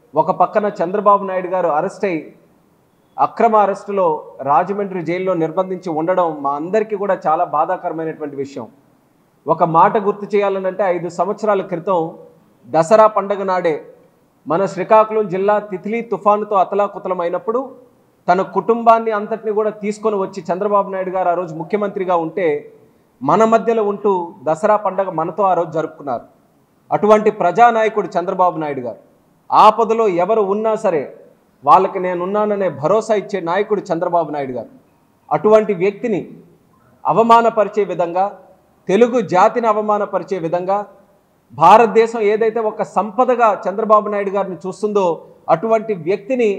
ఒక పక్కన చంద్రబాబు నాయుడు గారు అరెస్ట్ అయ్యి అక్రమ అరెస్టులో రాజమండ్రి జైల్లో నిర్బంధించి ఉండడం మా అందరికీ కూడా చాలా బాధాకరమైనటువంటి విషయం. ఒక మాట గుర్తు చేయాలనంటే 5 సంవత్సరాల క్రితం దసరా పండగ నాడే మన శ్రీకాకుళం జిల్లా తిత్లీ తుఫానుతో అతలాకుతలమైనప్పుడు తన కుటుంబాన్ని అంతటిని కూడా తీసుకొని వచ్చి చంద్రబాబు నాయుడు గారు ఆ రోజు ముఖ్యమంత్రిగా ఉంటే మన మధ్యలో ఉంటూ దసరా పండగ మనతో ఆ రోజు జరుపుకున్నారు. అటువంటి ప్రజానాయకుడు చంద్రబాబు నాయుడు గారు. ఆపదలో ఎవరు ఉన్నా సరే వాళ్ళకి నేనున్నాననే భరోసా ఇచ్చే నాయకుడు చంద్రబాబు నాయుడు గారు. అటువంటి వ్యక్తిని అవమానపరిచే విధంగా, తెలుగు జాతిని అవమానపరిచే విధంగా, భారతదేశం ఏదైతే ఒక సంపదగా చంద్రబాబు నాయుడు గారిని చూస్తుందో అటువంటి వ్యక్తిని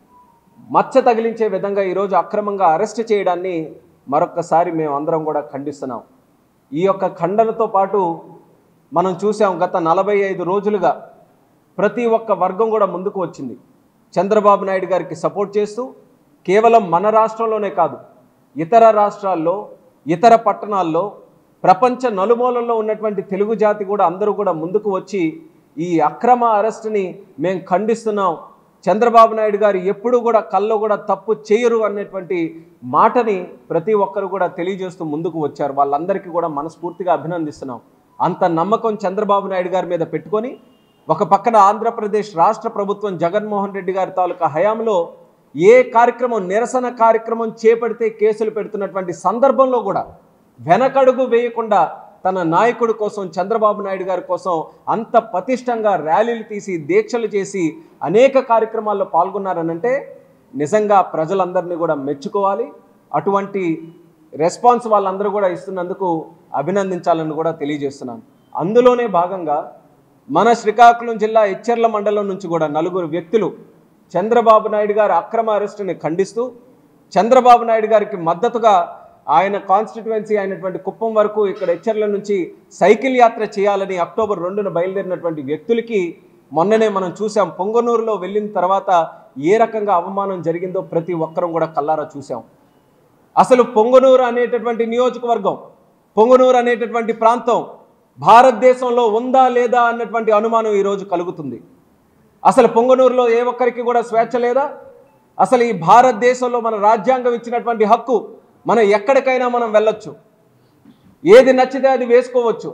మచ్చ తగిలించే విధంగా ఈరోజు అక్రమంగా అరెస్ట్ చేయడాన్ని మరొక్కసారి మేము అందరం కూడా ఖండిస్తున్నాం. ఈ యొక్క ఖండనతో పాటు మనం చూసాం గత 45 రోజులుగా ప్రతి ఒక్క వర్గం కూడా ముందుకు వచ్చింది చంద్రబాబు నాయుడు గారికి సపోర్ట్ చేస్తూ. కేవలం మన రాష్ట్రంలోనే కాదు, ఇతర రాష్ట్రాల్లో, ఇతర పట్టణాల్లో, ప్రపంచ నలుమూలల్లో ఉన్నటువంటి తెలుగు జాతి కూడా అందరూ కూడా ముందుకు వచ్చి ఈ అక్రమ అరెస్టుని మేము ఖండిస్తున్నాం, చంద్రబాబు నాయుడు గారు ఎప్పుడూ కూడా కల్లో కూడా తప్పు చేయరు అనేటువంటి మాటని ప్రతి ఒక్కరు కూడా తెలియజేస్తూ ముందుకు వచ్చారు. వాళ్ళందరికీ కూడా మనస్ఫూర్తిగా అభినందిస్తున్నాం. అంత నమ్మకం చంద్రబాబు నాయుడు గారి మీద పెట్టుకొని ఒక పక్కన ఆంధ్రప్రదేశ్ రాష్ట్ర ప్రభుత్వం జగన్మోహన్ రెడ్డి గారి తాలూకా హయాంలో ఏ కార్యక్రమం, నిరసన కార్యక్రమం చేపడితే కేసులు పెడుతున్నటువంటి సందర్భంలో కూడా వెనకడుగు వేయకుండా తన నాయకుడి కోసం, చంద్రబాబు నాయుడు గారి కోసం అంత పటిష్టంగా ర్యాలీలు తీసి, దీక్షలు చేసి అనేక కార్యక్రమాల్లో పాల్గొన్నారనంటే నిజంగా ప్రజలందరినీ కూడా మెచ్చుకోవాలి. అటువంటి రెస్పాన్స్ వాళ్ళందరూ కూడా ఇస్తున్నందుకు అభినందించాలని కూడా తెలియజేస్తున్నాను. అందులోనే భాగంగా మన శ్రీకాకుళం జిల్లా ఎచ్చెర్ల మండలం నుంచి కూడా 4 వ్యక్తులు చంద్రబాబు నాయుడు గారి అక్రమ అరెస్టుని ఖండిస్తూ, చంద్రబాబు నాయుడు గారికి మద్దతుగా ఆయన కాన్స్టిట్యువెన్సీ అయినటువంటి కుప్పం వరకు ఇక్కడ ఎచ్చెర్ల నుంచి సైకిల్ యాత్ర చేయాలని అక్టోబర్ 2న బయలుదేరినటువంటి వ్యక్తులకి మొన్ననే మనం చూసాం. పొంగనూరులో వెళ్ళిన తర్వాత ఏ రకంగా అవమానం జరిగిందో ప్రతి ఒక్కరం కూడా కల్లారా చూసాం. అసలు పొంగనూరు అనేటటువంటి నియోజకవర్గం, పొంగనూరు అనేటటువంటి ప్రాంతం భారతదేశంలో ఉందా లేదా అన్నటువంటి అనుమానం ఈరోజు కలుగుతుంది. అసలు పొంగనూరులో ఏ ఒక్కరికి కూడా స్వేచ్ఛ లేదా? అసలు ఈ భారతదేశంలో మన రాజ్యాంగం ఇచ్చినటువంటి హక్కు, మనం ఎక్కడికైనా మనం వెళ్ళొచ్చు, ఏది నచ్చితే అది వేసుకోవచ్చు,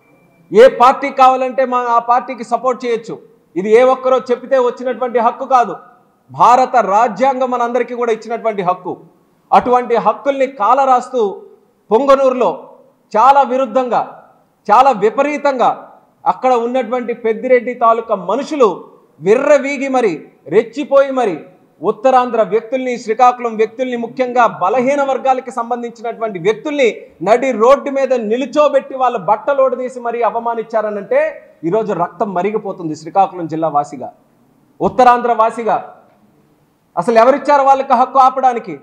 ఏ పార్టీ కావాలంటే మనం ఆ పార్టీకి సపోర్ట్ చేయొచ్చు. ఇది ఏ ఒక్కరో చెప్పితే వచ్చినటువంటి హక్కు కాదు, భారత రాజ్యాంగం మనందరికీ కూడా ఇచ్చినటువంటి హక్కు. అటువంటి హక్కుల్ని కాలరాస్తూ పొంగనూరులో చాలా విరుద్ధంగా, చాలా విపరీతంగా అక్కడ ఉన్నటువంటి పెద్దిరెడ్డి తాలూకా మనుషులు విర్రవీగి మరి, రెచ్చిపోయి మరి ఉత్తరాంధ్ర వ్యక్తుల్ని, శ్రీకాకుళం వ్యక్తుల్ని, ముఖ్యంగా బలహీన వర్గాలకి సంబంధించినటువంటి వ్యక్తుల్ని నడి రోడ్డు మీద నిలుచోబెట్టి వాళ్ళ బట్టలోడు తీసి మరీ అవమానించారనంటే ఈరోజు రక్తం మరిగిపోతుంది. శ్రీకాకుళం జిల్లా వాసిగా, ఉత్తరాంధ్ర వాసిగా అసలు ఎవరిచ్చారు వాళ్ళకి హక్కు ఆపడానికి?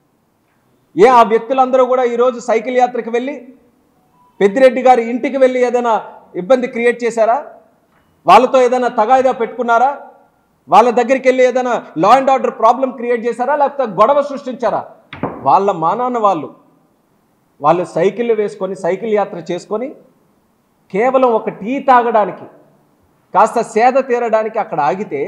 ఆ వ్యక్తులందరూ కూడా ఈరోజు సైకిల్ యాత్రకు వెళ్ళి పెద్దిరెడ్డి గారి ఇంటికి వెళ్ళి ఏదైనా ఇబ్బంది క్రియేట్ చేశారా? వాళ్ళతో ఏదైనా తగాయిదా పెట్టుకున్నారా? వాళ్ళ దగ్గరికి వెళ్ళి ఏదైనా law and order problem create చేశారా? లేకపోతే గొడవ సృష్టించారా? వాళ్ళ మానాన్న వాళ్ళు సైకిళ్ళు వేసుకొని, సైకిల్ యాత్ర చేసుకొని కేవలం ఒక టీ తాగడానికి, కాస్త సేద తీరడానికి అక్కడ ఆగితే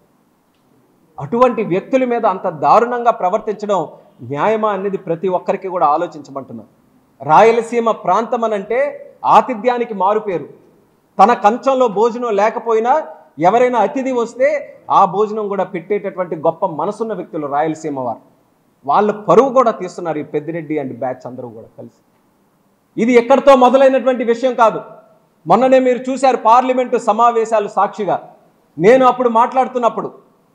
అటువంటి వ్యక్తుల మీద అంత దారుణంగా ప్రవర్తించడం న్యాయమా అనేది ప్రతి ఒక్కరికి కూడా ఆలోచించమంటున్నాం. రాయలసీమ ప్రాంతం అనంటే ఆతిథ్యానికి మారుపేరు. తన కంచంలో భోజనం లేకపోయినా ఎవరైనా అతిథి వస్తే ఆ భోజనం కూడా పెట్టేటటువంటి గొప్ప మనసున్న వ్యక్తులు రాయలసీమ వారు. వాళ్ళ పరువు కూడా తీస్తున్నారు ఈ పెద్దిరెడ్డి అండ్ బ్యాచ్ అందరూ కూడా కలిసి. ఇది ఎక్కడితో మొదలైనటువంటి విషయం కాదు. మొన్ననే మీరు చూశారు పార్లమెంటు సమావేశాలు సాక్షిగా. నేను అప్పుడు మాట్లాడుతున్నప్పుడు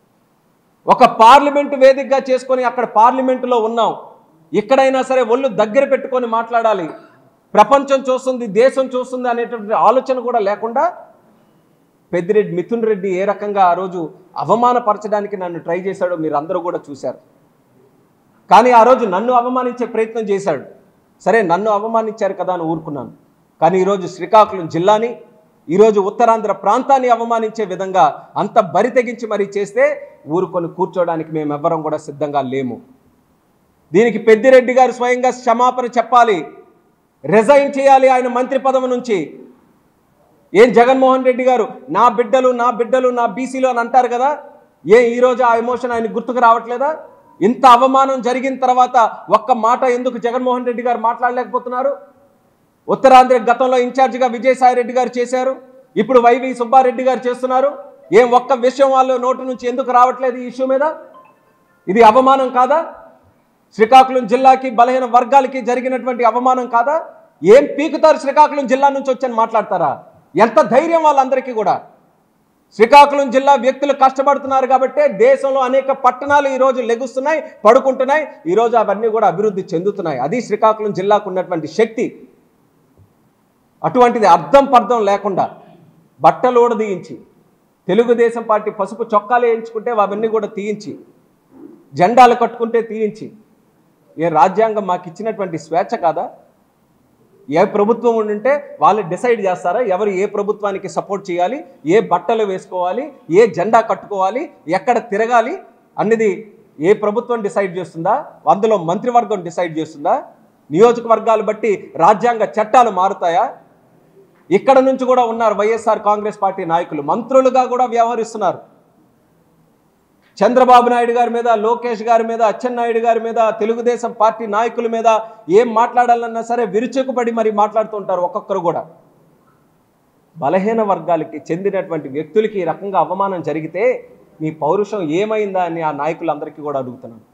ఒక పార్లమెంటు వేదికగా చేసుకొని అక్కడ పార్లమెంటులో ఉన్నాం. ఎక్కడైనా సరే ఒళ్ళు దగ్గర పెట్టుకొని మాట్లాడాలి, ప్రపంచం చూస్తుంది, దేశం చూస్తుంది అనేటువంటి ఆలోచన కూడా లేకుండా పెద్దిరెడ్డి మిథున్ రెడ్డి ఏ రకంగా ఆ రోజు అవమానపరచడానికి నన్ను ట్రై చేశాడో మీరు అందరూ కూడా చూశారు. కానీ ఆ రోజు నన్ను అవమానించే ప్రయత్నం చేశాడు. సరే, నన్ను అవమానించారు కదా అని ఊరుకున్నాను. కానీ ఈరోజు శ్రీకాకుళం జిల్లాని, ఈరోజు ఉత్తరాంధ్ర ప్రాంతాన్ని అవమానించే విధంగా అంత బరి తెగించి మరీ చేస్తే ఊరుకొని కూర్చోడానికి మేమెవ్వరం కూడా సిద్ధంగా లేము. దీనికి పెద్దిరెడ్డి గారు స్వయంగా క్షమాపణ చెప్పాలి, రిజైన్ చేయాలి ఆయన మంత్రి పదవి నుంచి. ఏం జగన్మోహన్ రెడ్డి గారు నా బిడ్డలు నా బిడ్డలు నా బీసీలు అని అంటారు కదా, ఈరోజు ఆ ఎమోషన్ ఆయన గుర్తుకు రావట్లేదా? ఇంత అవమానం జరిగిన తర్వాత ఒక్క మాట ఎందుకు జగన్మోహన్ రెడ్డి గారు మాట్లాడలేకపోతున్నారు? ఉత్తరాంధ్ర గతంలో ఇన్ఛార్జిగా విజయసాయి రెడ్డి గారు చేశారు, ఇప్పుడు వైవి సుబ్బారెడ్డి గారు చేస్తున్నారు. ఒక్క విషయం వాళ్ళు నోటి నుంచి ఎందుకు రావట్లేదు ఈ ఇష్యూ మీద? ఇది అవమానం కాదా? శ్రీకాకుళం జిల్లాకి బలహీన వర్గాలకి జరిగినటువంటి అవమానం కాదా? ఏం పీకుతారు? శ్రీకాకుళం జిల్లా నుంచి వచ్చని మాట్లాడతారా? ఎంత ధైర్యం వాళ్ళందరికీ కూడా? శ్రీకాకుళం జిల్లా వ్యక్తులు కష్టపడుతున్నారు కాబట్టే దేశంలో అనేక పట్టణాలు ఈరోజు లెగుస్తున్నాయి, పడుకుంటున్నాయి, ఈరోజు అవన్నీ కూడా అభివృద్ధి చెందుతున్నాయి. అది శ్రీకాకుళం జిల్లాకు ఉన్నటువంటి శక్తి. అటువంటిది అర్థం పర్థం లేకుండా బట్టలు ఊడదీయించి, తెలుగుదేశం పార్టీ పసుపు చొక్కాలు వేయించుకుంటే అవన్నీ కూడా తీయించి, జెండాలు కట్టుకుంటే తీయించి, రాజ్యాంగం మాకు ఇచ్చినటువంటి స్వేచ్ఛ కాదా? ఏ ప్రభుత్వం ఉంటే వాళ్ళు డిసైడ్ చేస్తారా ఎవరు ఏ ప్రభుత్వానికి సపోర్ట్ చేయాలి, ఏ బట్టలు వేసుకోవాలి, ఏ జెండా కట్టుకోవాలి, ఎక్కడ తిరగాలి అన్నది ఏ ప్రభుత్వం డిసైడ్ చేస్తుందా? అందులో మంత్రివర్గం డిసైడ్ చేస్తుందా? నియోజకవర్గాలు బట్టి రాజ్యాంగ చట్టాలు మారుతాయా? ఇక్కడ నుంచి కూడా ఉన్నారు వైఎస్ఆర్ కాంగ్రెస్ పార్టీ నాయకులు, మంత్రులుగా కూడా వ్యవహరిస్తున్నారు. చంద్రబాబు నాయుడు గారి మీద, లోకేష్ గారి మీద, అచ్చెన్నాయుడు గారి మీద, తెలుగుదేశం పార్టీ నాయకుల మీద ఏం మాట్లాడాలన్నా సరే విరుచుకుపడి మరి మాట్లాడుతుంటారు ఒక్కొక్కరు కూడా. బలహీన వర్గాలకి చెందినటువంటి వ్యక్తులకి ఈ రకంగా అవమానం జరిగితే మీ పౌరుషం ఏమైందా అని ఆ నాయకులందరికీ కూడా అడుగుతున్నాను.